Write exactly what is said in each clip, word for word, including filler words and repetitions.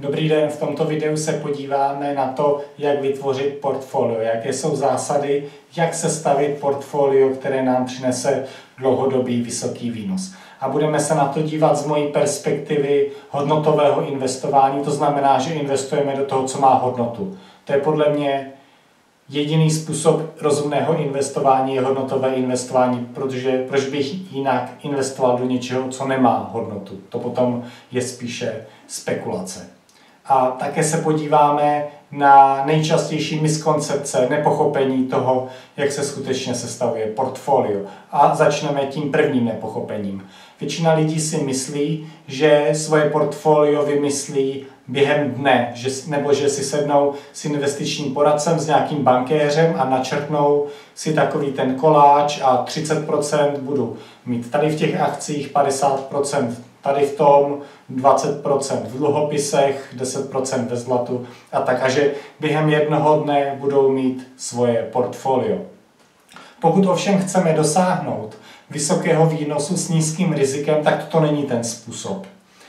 Dobrý den, v tomto videu se podíváme na to, jak vytvořit portfolio, jaké jsou zásady, jak sestavit portfolio, které nám přinese dlouhodobý vysoký výnos. A budeme se na to dívat z mojí perspektivy hodnotového investování, to znamená, že investujeme do toho, co má hodnotu. To je podle mě jediný způsob rozumného investování, je hodnotové investování, protože proč bych jinak investoval do něčeho, co nemá hodnotu. To potom je spíše spekulace. A také se podíváme na nejčastější miskoncepce, nepochopení toho, jak se skutečně sestavuje portfolio. A začneme tím prvním nepochopením. Většina lidí si myslí, že svoje portfolio vymyslí během dne, že, nebo že si sednou s investičním poradcem, s nějakým bankéřem a načrtnou si takový ten koláč a třicet procent budu mít tady v těch akcích, padesát procent tady v tom, dvacet procent v dluhopisech, deset procent ve zlatu a tak. A že během jednoho dne budou mít svoje portfolio. Pokud ovšem chceme dosáhnout vysokého výnosu s nízkým rizikem, tak to není ten způsob.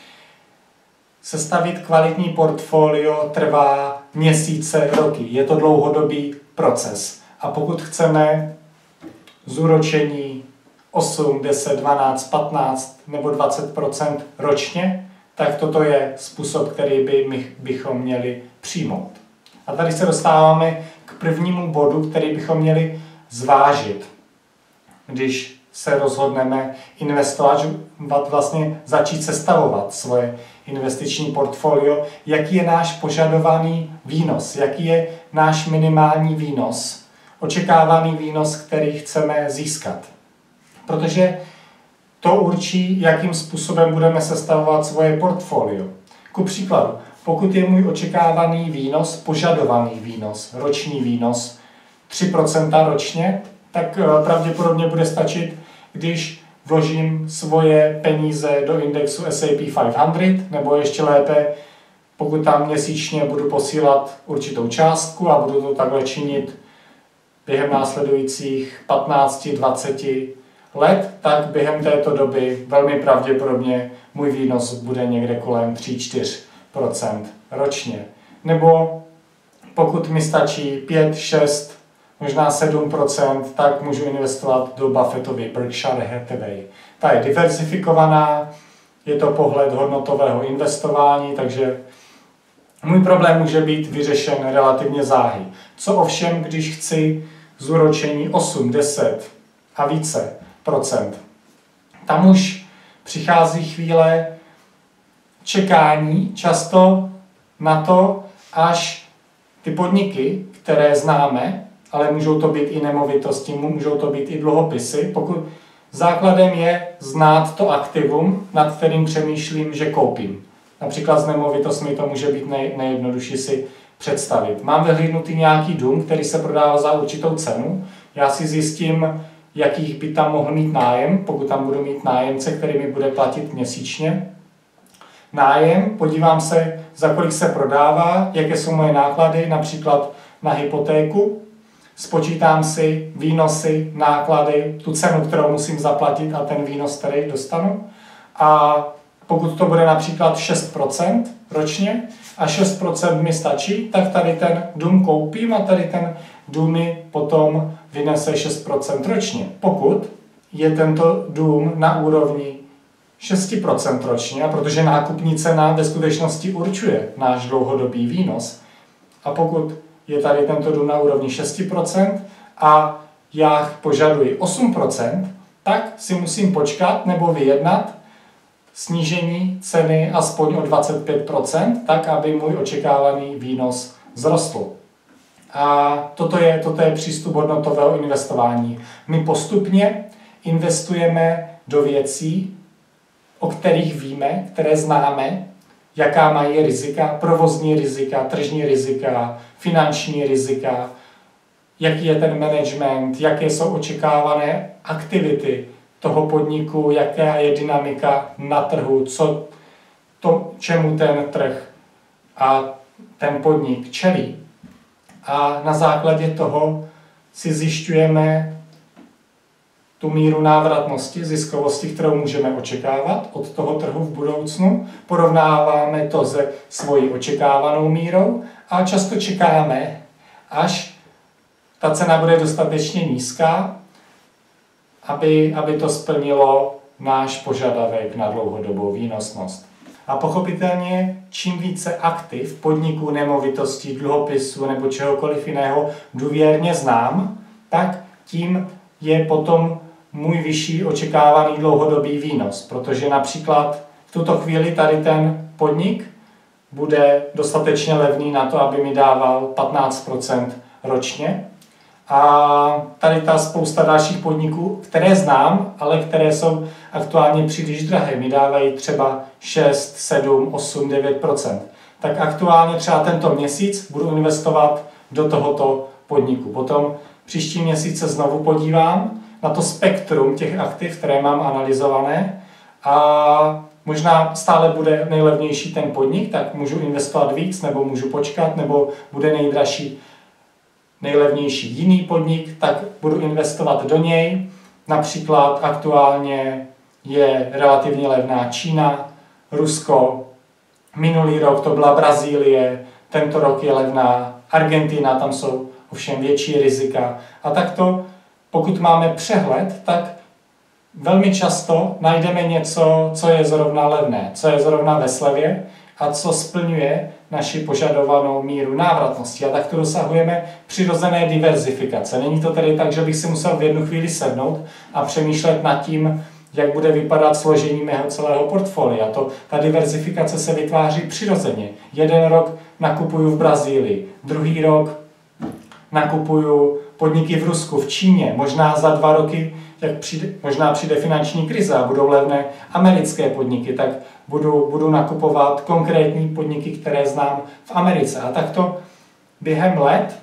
Sestavit kvalitní portfolio trvá měsíce, roky. Je to dlouhodobý proces. A pokud chceme zúročení osm, deset, dvanáct, patnáct nebo dvacet procent ročně, tak toto je způsob, který by my bychom měli přijmout. A tady se dostáváme k prvnímu bodu, který bychom měli zvážit, když se rozhodneme investovat, vlastně začít sestavovat svoje investiční portfolio, jaký je náš požadovaný výnos, jaký je náš minimální výnos, očekávaný výnos, který chceme získat. Protože to určí, jakým způsobem budeme sestavovat svoje portfolio. Ku příkladu, pokud je můj očekávaný výnos, požadovaný výnos, roční výnos tři procenta ročně, tak pravděpodobně bude stačit, když vložím svoje peníze do indexu S and P pět set, nebo ještě lépe, pokud tam měsíčně budu posílat určitou částku a budu to takhle činit během následujících patnáct dvacet let, tak během této doby velmi pravděpodobně můj výnos bude někde kolem tři až čtyři procenta ročně. Nebo pokud mi stačí pět, šest, možná sedm procent, tak můžu investovat do Buffettovy Berkshire Hathaway. Ta je diverzifikovaná, je to pohled hodnotového investování, takže můj problém může být vyřešen relativně záhy. Co ovšem, když chci zúročení osm, deset a více procent? Tam už přichází chvíle čekání často na to, až ty podniky, které známe, ale můžou to být i nemovitosti, můžou to být i dluhopisy. Pokud základem je znát to aktivum, nad kterým přemýšlím, že koupím. Například s nemovitostmi to může být nej, nejjednodušší si představit. Mám vyhlídnutý nějaký dům, který se prodává za určitou cenu. Já si zjistím, jakých by tam mohl mít nájem, pokud tam budu mít nájemce, který mi bude platit měsíčně. Nájem, podívám se, za kolik se prodává, jaké jsou moje náklady, například na hypotéku. Spočítám si výnosy, náklady, tu cenu, kterou musím zaplatit a ten výnos, který dostanu. A pokud to bude například šest procent ročně a šest procent mi stačí, tak tady ten dům koupím a tady ten dům mi potom vynese šest procent ročně. Pokud je tento dům na úrovni šest procent ročně, a protože nákupní cena ve skutečnosti určuje náš dlouhodobý výnos, a pokud je tady tento dům na úrovni šest procent a já požaduji osm procent, tak si musím počkat nebo vyjednat snížení ceny aspoň o dvacet pět procent, tak aby můj očekávaný výnos vzrostl. A toto je, toto je přístup hodnotového investování. My postupně investujeme do věcí, o kterých víme, které známe, jaká mají rizika, provozní rizika, tržní rizika, finanční rizika, jaký je ten management, jaké jsou očekávané aktivity toho podniku, jaká je dynamika na trhu, co to, čemu ten trh a ten podnik čelí. A na základě toho si zjišťujeme tu míru návratnosti, ziskovosti, kterou můžeme očekávat od toho trhu v budoucnu, porovnáváme to se svojí očekávanou mírou a často čekáme, až ta cena bude dostatečně nízká, aby, aby to splnilo náš požadavek na dlouhodobou výnosnost. A pochopitelně, čím více aktiv, podniků, nemovitostí, dluhopisů nebo čehokoliv jiného důvěrně znám, tak tím je potom můj vyšší očekávaný dlouhodobý výnos. Protože například v tuto chvíli tady ten podnik bude dostatečně levný na to, aby mi dával patnáct procent ročně. A tady ta spousta dalších podniků, které znám, ale které jsou aktuálně příliš drahé, mi dávají třeba šest, sedm, osm, devět procent. Tak aktuálně třeba tento měsíc budu investovat do tohoto podniku. Potom příští měsíc se znovu podívám na to spektrum těch aktiv, které mám analyzované a možná stále bude nejlevnější ten podnik, tak můžu investovat víc, nebo můžu počkat, nebo bude nejdražší nejlevnější jiný podnik, tak budu investovat do něj. Například aktuálně je relativně levná Čína, Rusko, minulý rok to byla Brazílie, tento rok je levná Argentina, tam jsou ovšem větší rizika. A takto, pokud máme přehled, tak velmi často najdeme něco, co je zrovna levné, co je zrovna ve slevě a co splňuje naši požadovanou míru návratnosti. A tak to dosahujeme přirozené diverzifikace. Není to tedy tak, že bych si musel v jednu chvíli sednout a přemýšlet nad tím, jak bude vypadat složení mého celého portfolia. To, ta diverzifikace se vytváří přirozeně. Jeden rok nakupuju v Brazílii, druhý rok nakupuju podniky v Rusku, v Číně, možná za dva roky, jak přijde, možná přijde finanční krize a budou levné americké podniky, tak budu, budu nakupovat konkrétní podniky, které znám v Americe. A takto během let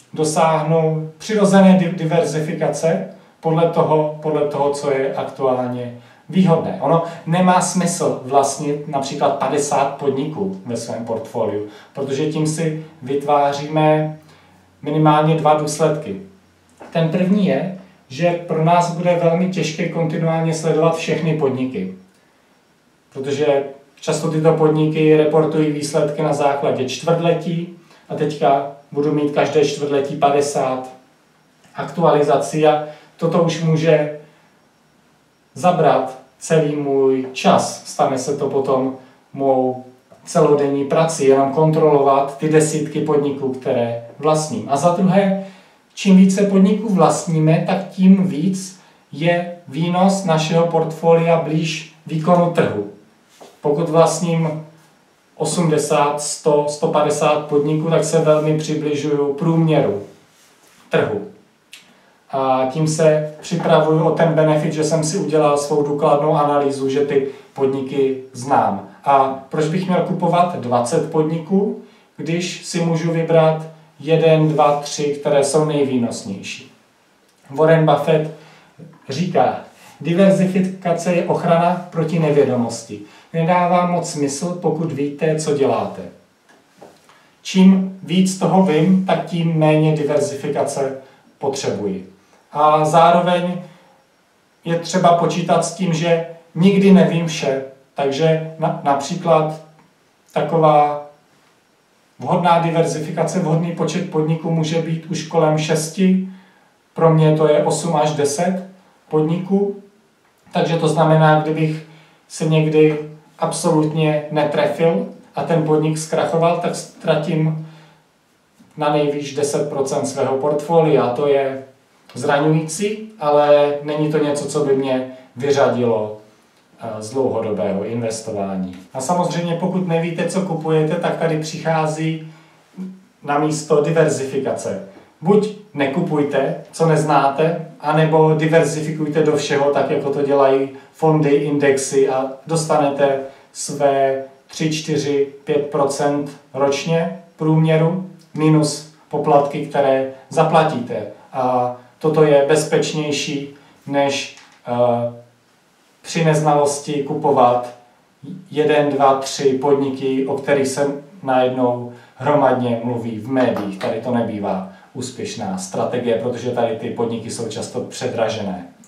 dosáhnu přirozené diverzifikace podle toho, podle toho, co je aktuálně výhodné. Ono nemá smysl vlastnit například padesát podniků ve svém portfoliu, protože tím si vytváříme minimálně dva důsledky. Ten první je, že pro nás bude velmi těžké kontinuálně sledovat všechny podniky. Protože často tyto podniky reportují výsledky na základě čtvrtletí a teďka budu mít každé čtvrtletí padesát aktualizací a toto už může zabrat celý můj čas. Stane se to potom mou celodenní prací, jenom kontrolovat ty desítky podniků, které vlastním. A za druhé, čím více podniků vlastníme, tak tím víc je výnos našeho portfolia blíž výkonu trhu. Pokud vlastním osmdesát, sto, sto padesát podniků, tak se velmi přibližuju průměru trhu. A tím se připravuju o ten benefit, že jsem si udělal svou důkladnou analýzu, že ty podniky znám. A proč bych měl kupovat dvacet podniků, když si můžu vybrat jeden, dva, tři, které jsou nejvýnosnější? Warren Buffett říká, diverzifikace je ochrana proti nevědomosti. Nedává moc smysl, pokud víte, co děláte. Čím víc toho vím, tak tím méně diverzifikace potřebuji. A zároveň je třeba počítat s tím, že nikdy nevím vše. Takže na, například taková vhodná diverzifikace, vhodný počet podniků může být už kolem šesti. Pro mě to je osm až deset podniků. Takže to znamená, kdybych se někdy absolutně netrefil a ten podnik zkrachoval, tak ztratím na nejvýš deset procent svého portfolia. To je zraňující, ale není to něco, co by mě vyřadilo z dlouhodobého investování. A samozřejmě, pokud nevíte, co kupujete, tak tady přichází na místo diverzifikace. Buď nekupujte, co neznáte, anebo diverzifikujte do všeho, tak jako to dělají fondy, indexy a dostanete své tři, čtyři, pět procent ročně průměru minus poplatky, které zaplatíte. A toto je bezpečnější, než uh, při neznalosti kupovat jeden, dva, tři podniky, o kterých se najednou hromadně mluví v médiích. Tady to nebývá úspěšná strategie, protože tady ty podniky jsou často předražené.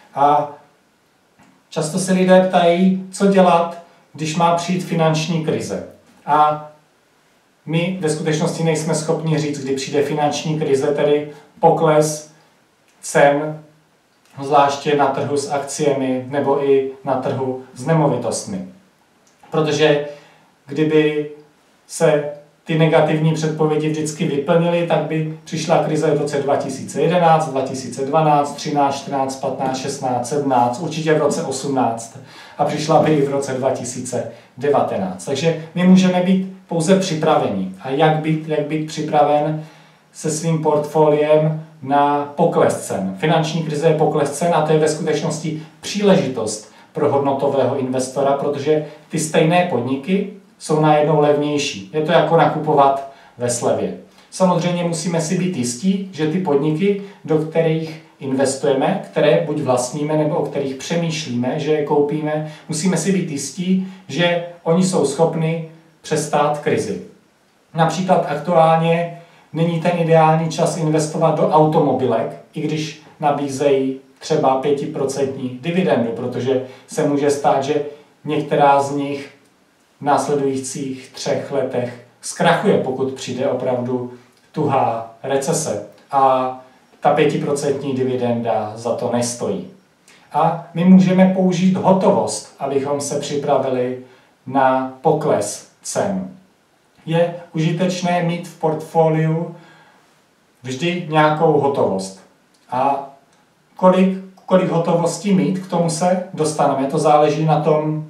A často se lidé ptají, co dělat, když má přijít finanční krize. A my ve skutečnosti nejsme schopni říct, kdy přijde finanční krize, tedy pokles cen, zvláště na trhu s akciemi nebo i na trhu s nemovitostmi. Protože kdyby se ty negativní předpovědi vždycky vyplnily, tak by přišla krize v roce dva tisíce jedenáct, dva tisíce dvanáct, třináct, čtrnáct, patnáct, šestnáct, sedmnáct, určitě v roce osmnáct a přišla by i v roce dva tisíce devatenáct. Takže my můžeme být pouze připraveni. A jak být, jak být připraven se svým portfoliem na pokles cen. Finanční krize je pokles cen a to je ve skutečnosti příležitost pro hodnotového investora, protože ty stejné podniky jsou najednou levnější. Je to jako nakupovat ve slevě. Samozřejmě musíme si být jistí, že ty podniky, do kterých investujeme, které buď vlastníme nebo o kterých přemýšlíme, že je koupíme, musíme si být jistí, že oni jsou schopni přestát krizi. Například aktuálně není ten ideální čas investovat do automobilek, i když nabízejí třeba pětiprocentní dividendu, protože se může stát, že některá z nich v následujících třech letech zkrachuje, pokud přijde opravdu tuhá recese. A ta pětiprocentní dividenda za to nestojí. A my můžeme použít hotovost, abychom se připravili na pokles cen. Je užitečné mít v portfoliu vždy nějakou hotovost. A kolik, kolik hotovosti mít, k tomu se dostaneme. To záleží na tom,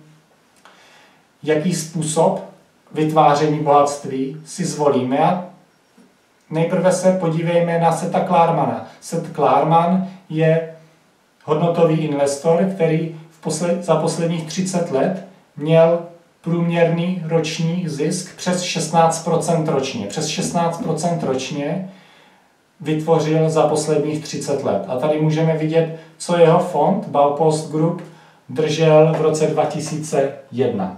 jaký způsob vytváření bohatství si zvolíme. A nejprve se podívejme na Seta Klarmana. Seth Klarman je hodnotový investor, který v posled, za posledních třicet let měl průměrný roční zisk přes šestnáct procent ročně. Přes šestnáct procent ročně vytvořil za posledních třicet let. A tady můžeme vidět, co jeho fond Baupost Group držel v roce dva tisíce jedna.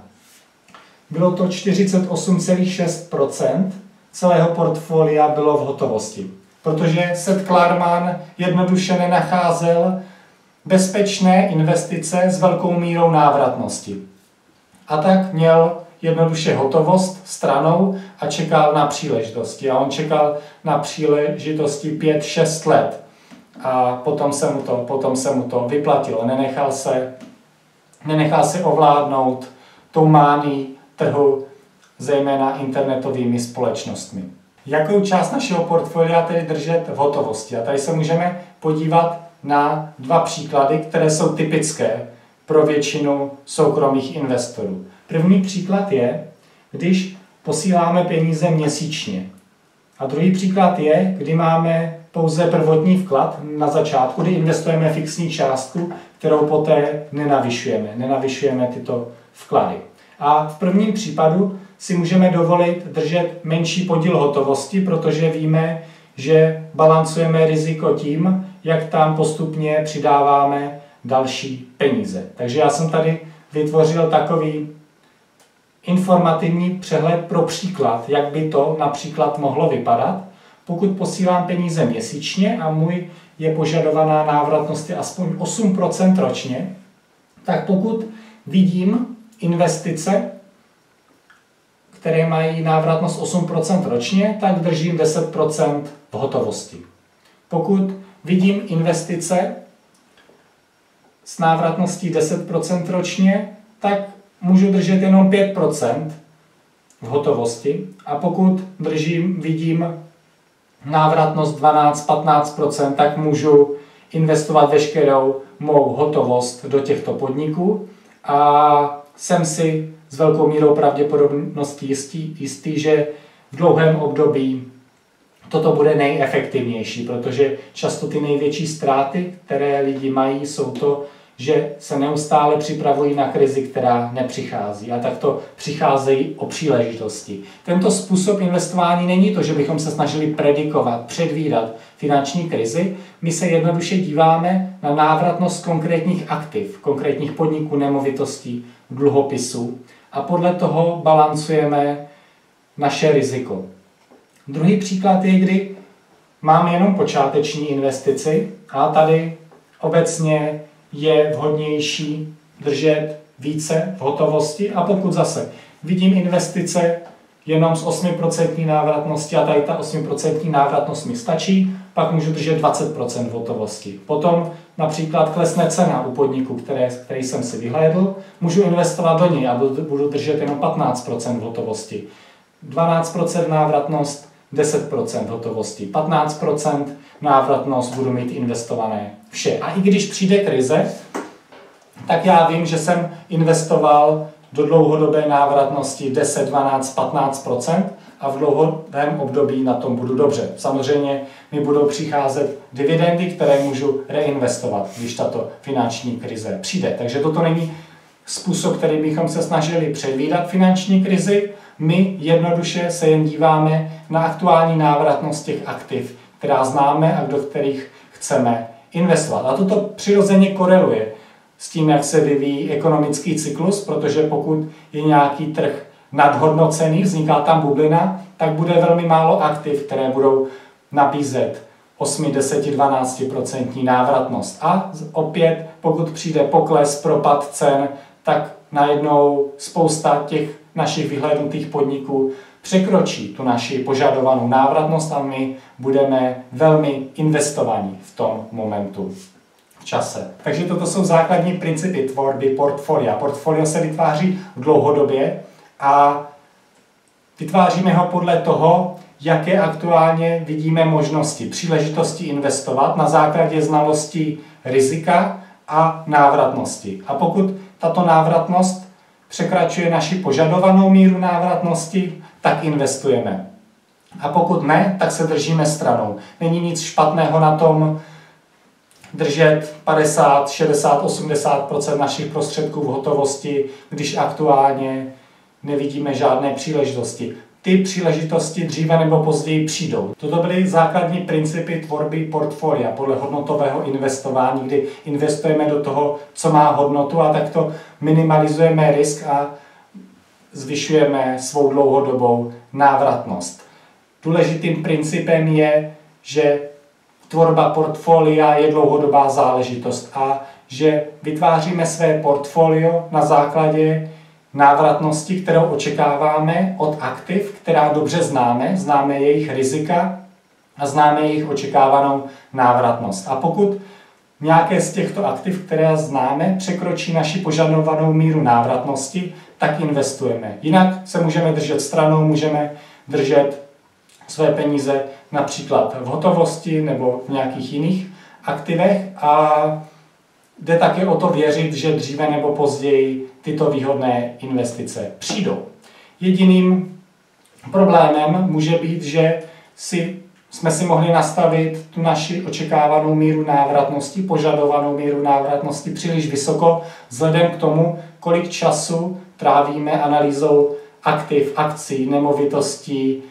Bylo to čtyřicet osm celá šest procent celého portfolia bylo v hotovosti. Protože Seth Klarman jednoduše nenacházel bezpečné investice s velkou mírou návratnosti. A tak měl jednoduše hotovost stranou a čekal na příležitosti. A on čekal na příležitosti pět šest let. A potom se mu to, potom se mu to vyplatilo. Nenechal se, nenechal se ovládnout tou mánií trhu, zejména internetovými společnostmi. Jakou část našeho portfolia tedy držet v hotovosti? A tady se můžeme podívat na dva příklady, které jsou typické pro většinu soukromých investorů. První příklad je, když posíláme peníze měsíčně. A druhý příklad je, kdy máme pouze prvotní vklad na začátku, kdy investujeme fixní částku, kterou poté nenavyšujeme. Nenavyšujeme tyto vklady. A v prvním případu si můžeme dovolit držet menší podíl hotovosti, protože víme, že balancujeme riziko tím, jak tam postupně přidáváme další peníze. Takže já jsem tady vytvořil takový informativní přehled pro příklad, jak by to například mohlo vypadat. Pokud posílám peníze měsíčně a můj je požadovaná návratnost je aspoň osm procent ročně, tak pokud vidím investice, které mají návratnost osm procent ročně, tak držím deset procent v hotovosti. Pokud vidím investice s návratností deset procent ročně, tak můžu držet jenom pět procent v hotovosti. A pokud držím, vidím návratnost dvanáct až patnáct procent, tak můžu investovat veškerou mou hotovost do těchto podniků a jsem si s velkou mírou pravděpodobností jistý, jistý, že v dlouhém období toto bude nejefektivnější, protože často ty největší ztráty, které lidi mají, jsou to, že se neustále připravují na krizi, která nepřichází. A takto přicházejí o příležitosti. Tento způsob investování není to, že bychom se snažili predikovat, předvídat finanční krizi. My se jednoduše díváme na návratnost konkrétních aktiv, konkrétních podniků, nemovitostí, dluhopisů a podle toho balancujeme naše riziko. Druhý příklad je, kdy mám jenom počáteční investici a tady obecně je vhodnější držet více v hotovosti. A pokud zase vidím investice jenom s osmi procenty návratnosti a tady ta osmi procentní návratnost mi stačí, pak můžu držet dvacet procent v hotovosti. Potom například klesne cena u podniku, které, který jsem si vyhlédl, můžu investovat do něj a budu držet jenom patnáct procent v hotovosti. dvanáct procent návratnost, deset procent hotovosti. patnáct procent návratnost budu mít investované vše. A i když přijde krize, tak já vím, že jsem investoval do dlouhodobé návratnosti deset, dvanáct, patnáct procent a v dlouhodobém období na tom budu dobře. Samozřejmě mi budou přicházet dividendy, které můžu reinvestovat, když tato finanční krize přijde. Takže toto není způsob, který bychom se snažili předvídat finanční krizi. My jednoduše se jen díváme na aktuální návratnost těch aktiv, která známe a do kterých chceme investovat. A toto přirozeně koreluje s tím, jak se vyvíjí ekonomický cyklus, protože pokud je nějaký trh nadhodnocený, vzniká tam bublina, tak bude velmi málo aktiv, které budou nabízet osm, deset, dvanáct procent návratnost. A opět, pokud přijde pokles, propad cen, tak najednou spousta těch našich vyhlédnutých podniků překročí tu naši požadovanou návratnost a my budeme velmi investovaní v tom momentu. V čase. Takže toto jsou základní principy tvorby portfolia. Portfolio se vytváří v dlouhodobě a vytváříme ho podle toho, jaké aktuálně vidíme možnosti, příležitosti investovat na základě znalosti rizika a návratnosti. A pokud tato návratnost překračuje naši požadovanou míru návratnosti, tak investujeme. A pokud ne, tak se držíme stranou. Není nic špatného na tom držet padesát, šedesát, osmdesát procent našich prostředků v hotovosti, když aktuálně nevidíme žádné příležitosti. Ty příležitosti dříve nebo později přijdou. Toto byly základní principy tvorby portfolia podle hodnotového investování, kdy investujeme do toho, co má hodnotu a takto minimalizujeme risk a zvyšujeme svou dlouhodobou návratnost. Důležitým principem je, že tvorba portfolia je dlouhodobá záležitost a že vytváříme své portfolio na základě návratnosti, kterou očekáváme od aktiv, která dobře známe, známe jejich rizika a známe jejich očekávanou návratnost. A pokud nějaké z těchto aktiv, které známe, překročí naši požadovanou míru návratnosti, tak investujeme. Jinak se můžeme držet stranou, můžeme držet své peníze například v hotovosti nebo v nějakých jiných aktivech a jde také o to věřit, že dříve nebo později tyto výhodné investice přijdou. Jediným problémem může být, že si, jsme si mohli nastavit tu naši očekávanou míru návratnosti, požadovanou míru návratnosti příliš vysoko, vzhledem k tomu, kolik času trávíme analýzou aktiv, akcí, nemovitostí,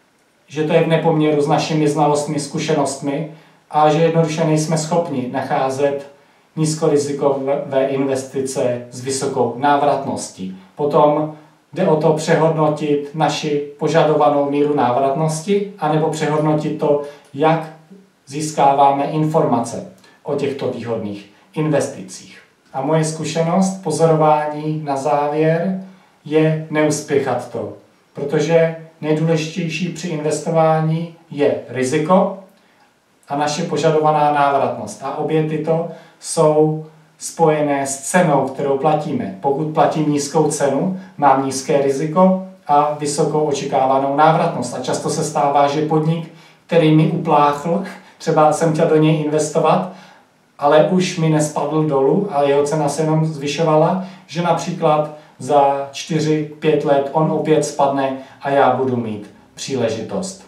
že to je v nepoměru s našimi znalostmi, zkušenostmi a že jednoduše nejsme schopni nacházet nízkorizikové investice s vysokou návratností. Potom jde o to přehodnotit naši požadovanou míru návratnosti anebo přehodnotit to, jak získáváme informace o těchto výhodných investicích. A moje zkušenost, pozorování na závěr je neuspěchat to, protože nejdůležitější při investování je riziko a naše požadovaná návratnost. A obě tyto jsou spojené s cenou, kterou platíme. Pokud platím nízkou cenu, mám nízké riziko a vysokou očekávanou návratnost. A často se stává, že podnik, který mi upláchl, třeba jsem chtěl do něj investovat, ale už mi nespadl dolů a jeho cena se jenom zvyšovala, že například za čtyři pět let on opět spadne a já budu mít příležitost.